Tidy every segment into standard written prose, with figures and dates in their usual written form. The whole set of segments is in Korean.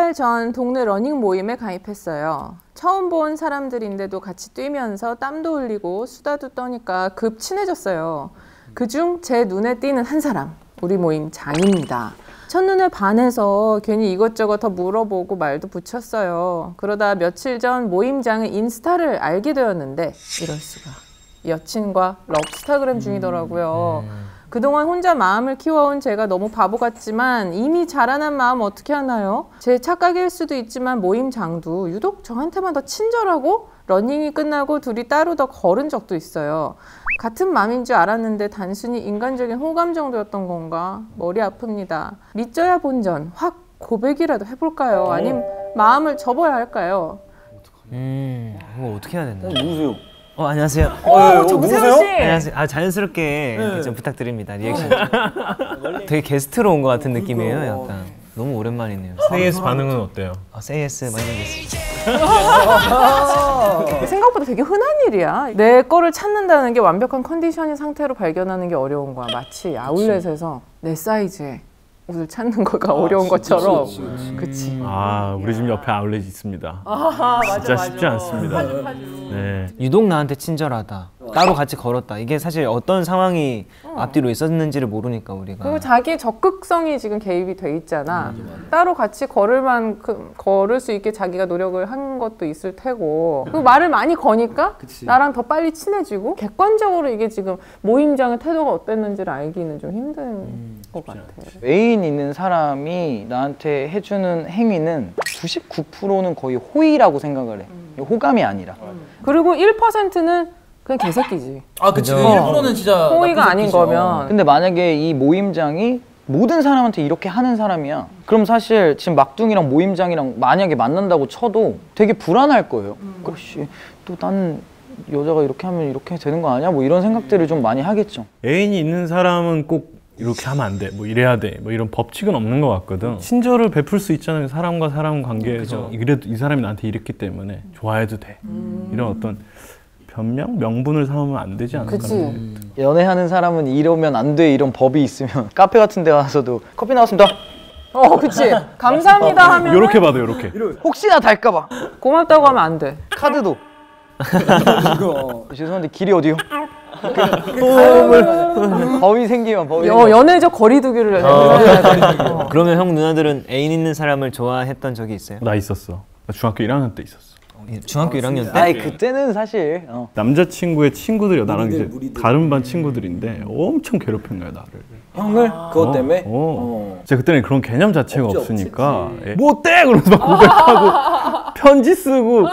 달 전 동네 러닝 모임에 가입했어요. 처음 본 사람들인데도 같이 뛰면서 땀도 흘리고 수다도 떠니까 급 친해졌어요. 그중 제 눈에 띄는 한 사람, 우리 모임 장입니다. 첫눈에 반해서 괜히 이것저것 더 물어보고 말도 붙였어요. 그러다 며칠 전 모임장의 인스타를 알게 되었는데 이럴 수가. 여친과 럽스타그램 중이더라고요. 그동안 혼자 마음을 키워온 제가 너무 바보 같지만 이미 자라난 마음 어떻게 하나요? 제 착각일 수도 있지만 모임장도 유독 저한테만 더 친절하고 러닝이 끝나고 둘이 따로 더 걸은 적도 있어요. 같은 마음인 줄 알았는데 단순히 인간적인 호감 정도였던 건가? 머리 아픕니다. 믿져야 본전, 확 고백이라도 해볼까요? 아님 마음을 접어야 할까요? 이거 어떻게 해야 되나? 누구세요? 안녕하세요. 정세훈 씨. 안녕하세요. 자연스럽게 이렇게 좀 부탁드립니다. 리액션. 되게 게스트로 온 것 같은 느낌이에요. 약간 너무 오랜만이네요. 세이에스 반응은 어때요? 세이에스 많이 됐어요. 생각보다 되게 흔한 일이야. 내 거를 찾는다는 게 완벽한 컨디션인 상태로 발견하는 게 어려운 거야. 마치 아울렛에서 내 사이즈에 옷을 찾는 거가 어려운 것처럼. 그치. 우리 집 옆에 아울렛이 있습니다. 진짜 쉽지 않습니다. 네. 유독 나한테 친절하다. 따로 같이 걸었다. 이게 사실 어떤 상황이 앞뒤로 있었는지를 모르니까 우리가. 그리고 자기의 적극성이 지금 개입이 돼 있잖아. 따로 같이 걸을 만큼 걸을 수 있게 자기가 노력을 한 것도 있을 테고. 그리고 말을 많이 거니까 나랑 더 빨리 친해지고. 객관적으로 이게 지금 모임장의 태도가 어땠는지를 알기는 좀 힘든 것 같아. 애인 있는 사람이 나한테 해주는 행위는 99%는 거의 호의라고 생각을 해. 호감이 아니라. 그리고 1%는 그냥 개새끼지. 그치. 1%는 진짜 호의가 아닌 거면. 근데 만약에 이 모임장이 모든 사람한테 이렇게 하는 사람이야. 그럼 사실 지금 막둥이랑 모임장이랑 만약에 만난다고 쳐도 되게 불안할 거예요. 그렇지. 또 나는 여자가 이렇게 하면 이렇게 되는 거 아니야? 뭐 이런 생각들을 좀 많이 하겠죠. 애인이 있는 사람은 꼭 이렇게 하면 안 돼, 뭐 이래야 돼, 뭐 이런 법칙은 없는 것 같거든. 친절을 베풀 수 있잖아요. 사람과 사람 관계에서. 이래도 이 사람이 나한테 이랬기 때문에 좋아해도 돼. 이런 어떤 변명? 명분을 삼으면 안 되지 않을까? 그치. 연애하는 사람은 이러면 안 돼 이런 법이 있으면 카페 같은 데 가서도 커피 나왔습니다. 그치. 감사합니다 하면 이렇게 봐도 이렇게. 혹시나 달까 봐. 고맙다고 하면 안 돼. 카드도. 죄송한데 길이 어디요? 법이 생기면 법이 연애적 거리두기를 그러면 형 누나들은 애인 있는 사람을 좋아했던 적이 있어요? 나 있었어. 나 중학교 1학년 때 있었어. 중학교 1학년 때? 아니 그때는 사실 남자친구의 친구들이 나랑 이제 다른 반 친구들인데 엄청 괴롭힌 거야 나를. 형을? 그것 때문에? 제가 그때는 그런 개념 자체가 없으니까 뭐 어때? 그러면서 막 고백하고 편지 쓰고.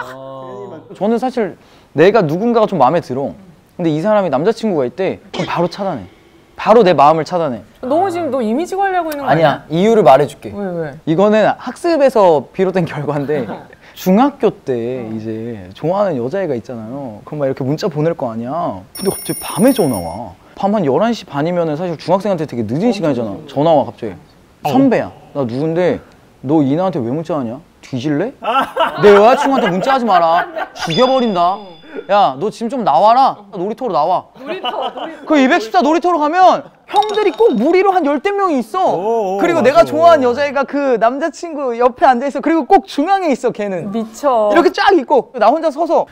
저는 사실 내가 누군가가 좀 마음에 들어. 근데 이 사람이 남자친구가 있대. 그럼 바로 차단해. 바로 내 마음을 차단해. 너무 지금 너 이미지 관리하고 있는 거 아니야? 아니야. 이유를 말해줄게. 왜? 이거는 학습에서 비롯된 결과인데 중학교 때 이제 좋아하는 여자애가 있잖아요. 그럼 막 이렇게 문자 보낼 거 아니야. 근데 갑자기 밤에 전화 와. 밤 한 11시 반이면 사실 중학생한테 되게 늦은 시간이잖아. 전화 와 갑자기. 선배야. 나 누군데 너 이나한테 왜 문자하냐? 뒤질래? 내 여자친구한테 문자하지 마라. 죽여버린다. 야, 너 지금 좀 나와라. 놀이터로 나와. 그 214 놀이터로 가면 형들이 꼭 무리로 한 10대 명이 있어. 그리고 내가 좋아하는 여자애가 그 남자친구 옆에 앉아있어. 그리고 꼭 중앙에 있어, 걔는. 미쳐. 이렇게 쫙 있고 나 혼자 서서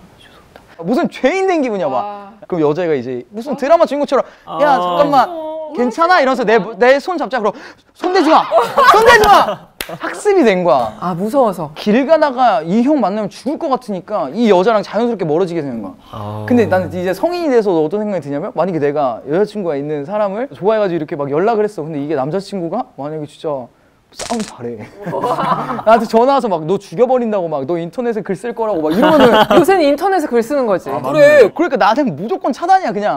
무슨 죄인 된 기분이야 막. 그럼 여자애가 이제 무슨 드라마 주인공처럼 야 잠깐만 괜찮아? 이러면서 내 손 잡자. 그럼 손대지 마! 손대지 마! 학습이 된 거야. 무서워서. 길 가다가 이 형 만나면 죽을 것 같으니까 이 여자랑 자연스럽게 멀어지게 되는 거야. 근데 나는 이제 성인이 돼서 어떤 생각이 드냐면 만약에 내가 여자친구가 있는 사람을 좋아해가지고 이렇게 막 연락을 했어. 근데 이게 남자친구가 만약에 진짜 싸움 잘해. 나한테 전화 와서 막 너 죽여버린다고 막 너 인터넷에 글 쓸 거라고 막 이러면은 요새는 인터넷에 글 쓰는 거지. 그래. 그러니까 나한테는 무조건 차단이야 그냥.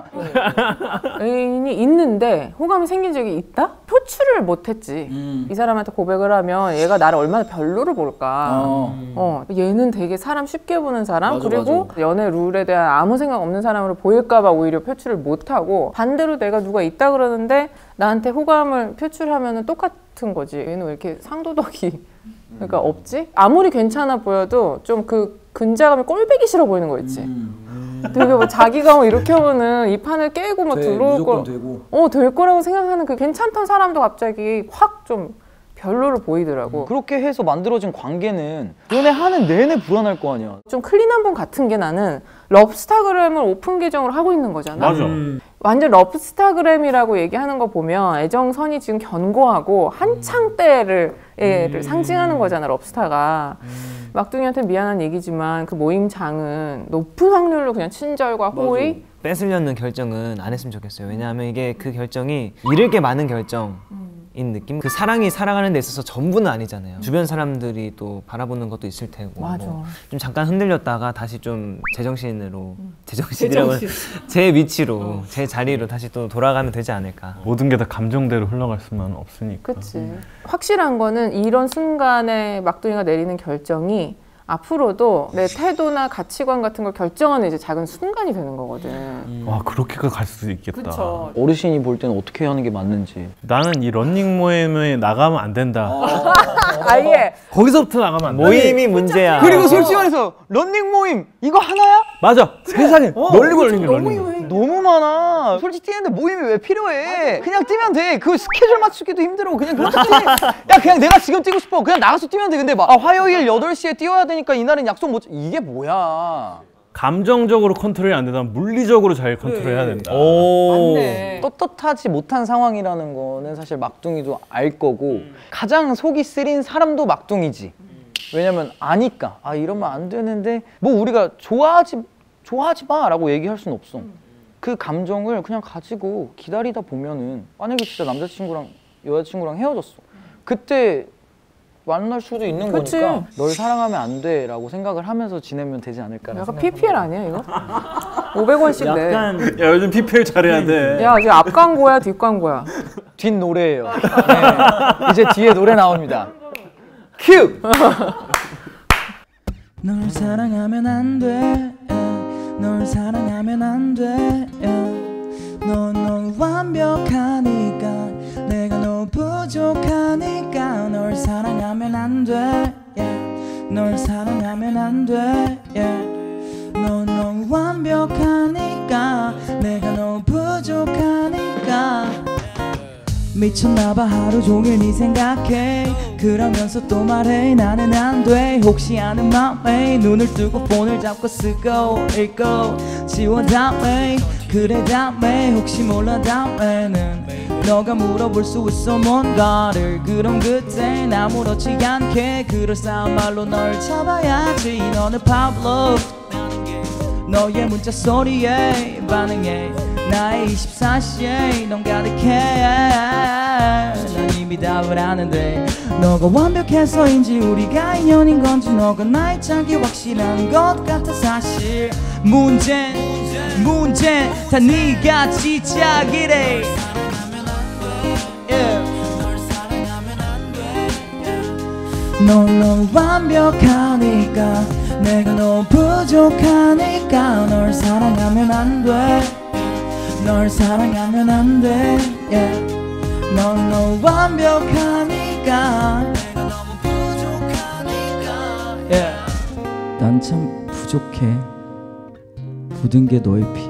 애인이 있는데 호감이 생긴 적이 있다? 표출을 못했지. 이 사람한테 고백을 하면 얘가 나를 얼마나 별로를 볼까. 얘는 되게 사람 쉽게 보는 사람. 그리고 연애 룰에 대한 아무 생각 없는 사람으로 보일까 봐 오히려 표출을 못하고 반대로 내가 누가 있다 그러는데 나한테 호감을 표출하면 똑같은 거지. 얘는 왜 이렇게 상도덕이 그러니까 없지? 아무리 괜찮아 보여도 좀 그 근자감이 꼴배기 싫어 보이는 거 있지. 되게 뭐 자기가 뭐 이렇게 하면은 이 판을 깨고 막 들어올 거 될 거라고 생각하는 그 괜찮던 사람도 갑자기 확 좀 별로로 보이더라고. 그렇게 해서 만들어진 관계는 연애하는 내내 불안할 거 아니야. 좀 클린한 분 같은 게 나는 럽스타그램을 오픈 계정으로 하고 있는 거잖아. 맞아. 완전 럽스타그램이라고 얘기하는 거 보면 애정선이 지금 견고하고 한창 때를 상징하는 거잖아, 럽스타가. 막둥이한테 미안한 얘기지만 그 모임장은 높은 확률로 그냥 친절과 호의. 뺏으려는 결정은 안 했으면 좋겠어요. 왜냐하면 이게 그 결정이 잃을 게 많은 결정인 느낌? 그 사랑이 살아가는 데 있어서 전부는 아니잖아요. 주변 사람들이 또 바라보는 것도 있을 테고. 맞아. 좀 잠깐 흔들렸다가 다시 좀 제정신으로 제정신이라고 제 위치로 제 자리로 다시 또 돌아가면 되지 않을까. 모든 게 다 감정대로 흘러갈 수는 없으니까. 그치. 확실한 거는 이런 순간에 막둥이가 내리는 결정이 앞으로도 내 태도나 가치관 같은 걸 결정하는 이제 작은 순간이 되는 거거든. 와, 그렇게까지 갈 수도 있겠다. 그쵸. 어르신이 볼 때는 어떻게 하는 게 맞는지. 나는 이 런닝 모임에 나가면 안 된다. 아예. 거기서부터 나가면 안 돼. 모임이 문제야. 그리고 솔직히 말해서 런닝 모임 이거 하나야? 맞아. 세상에 널리 걸리는 게 런닝 모임. 너무 많아. 솔직히 뛰는데 모임이 왜 필요해? 그냥 뛰면 돼. 그 스케줄 맞추기도 힘들어. 그냥 그렇게 뛰. 야 그냥 내가 지금 뛰고 싶어. 그냥 나가서 뛰면 돼. 근데 막 화요일 8시에 뛰어야 되니까 이날은 약속 못. 이게 뭐야? 감정적으로 컨트롤이 안 된다면 물리적으로 잘 컨트롤해야 된다. 맞네. 떳떳하지 못한 상황이라는 거는 사실 막둥이도 알 거고 가장 속이 쓰린 사람도 막둥이지. 왜냐면 아니까. 아 이러면 안 되는데 뭐 우리가 좋아하지 마라고 얘기할 수는 없어. 그 감정을 그냥 가지고 기다리다 보면은 만약에 진짜 남자친구랑 여자친구랑 헤어졌어. 그때 만날 수도 있는 그치. 거니까 널 사랑하면 안 돼 라고 생각을 하면서 지내면 되지 않을까라는 약간 생각. PPL 아니야 이거? 500원씩 내. 야, 요즘 PPL 잘해야 돼. 야 이제 앞 광고야 뒷 광고야. 뒷 노래예요. 네. 이제 뒤에 노래 나옵니다. 큐! 널 사랑하면 안 돼. 널 사랑하면 안 돼. 넌 완벽하니까 내가 너 부족하니까 널 사랑하면 안 돼. 널 사랑하면 안 돼. 넌 완벽하니까 내가 너 부족하니까 미쳤나봐 하루 종일 네 생각해 그러면서 또 말해 나는 안 돼 혹시 아는 맘에 눈을 뜨고 폰을 잡고 쓰고 읽고 지워 다음에 그래 다음에 혹시 몰라 다음에는 너가 물어볼 수 있어 뭔가를 그럼 그땐 아무렇지 않게 그럴싸한 말로 널 잡아야지 너는 Pablo 너의 문자 소리에 반응해 나의 24시에 넌 가득해 난 이미 답을 아는데 너가 완벽해서인지 우리가 인연인 건지 너가 나의 짝이 확실한 것 같아 사실 문제 다 네가 지짝이래 넌 완벽하니까 내가 너 부족하니까 널 사랑하면 안 돼 널 사랑하면 안 돼 넌 완벽하니까 내가 너무 부족하니까 난 참 부족해 모든 게 너의 피해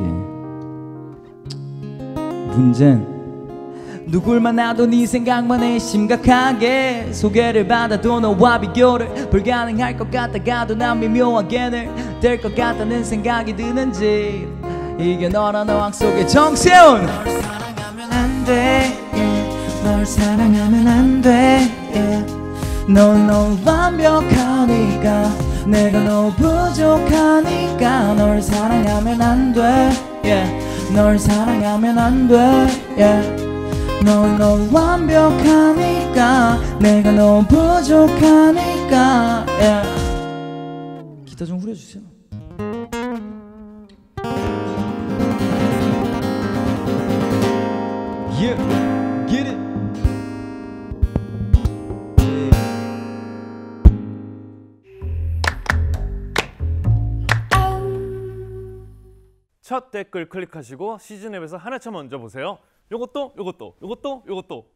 문제는 누굴 만나도 네 생각만 해 심각하게 소개를 받아도 너와 비교를 불가능할 것 같다가도 난 미묘하게 늘 될 것 같다는 생각이 드는지 이게 너란 어항 속의 정세운 널 사랑하면 안 돼 널 사랑하면 안 돼 넌 완벽하니까 내가 너 부족하니까 널 사랑하면 안 돼 널 사랑하면 안 돼 넌 완벽하니까 내가 너 부족하니까 기타 좀 후려주세요 Yeah, get it 첫 댓글 클릭하시고 시즌 앱에서 하나차 먼저 보세요. 요것도